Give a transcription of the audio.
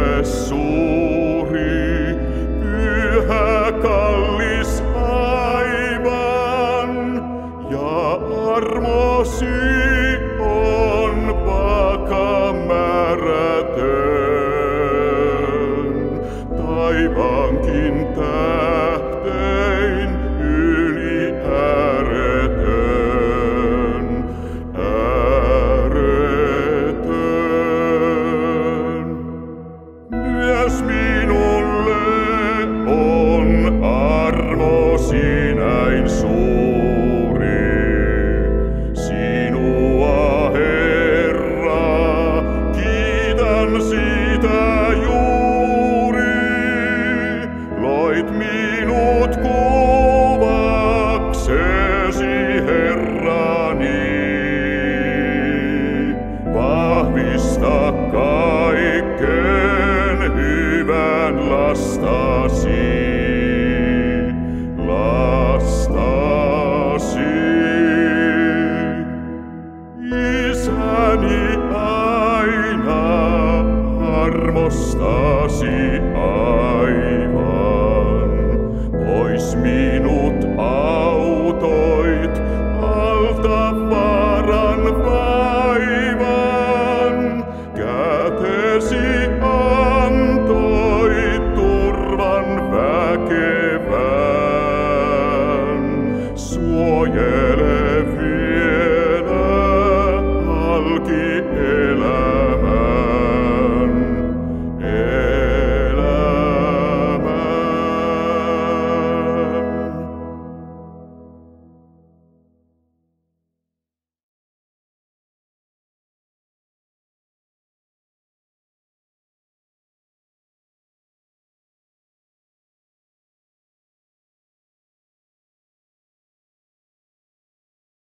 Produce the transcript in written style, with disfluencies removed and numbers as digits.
ilmes suuri, pyhä kallis aivan, ja armosi on vaka määrätön. Taivaankin tähtein yli ääretön, ääretön. Myös minulle on armosi näin suuri. Sinua, Herra, kiitän siitä juuri. Loit minut kuvaksesi, Herrani. Vahvista kaiken hyvän lastasi, lastasi. Isäni aina armostasi aivan, pois minut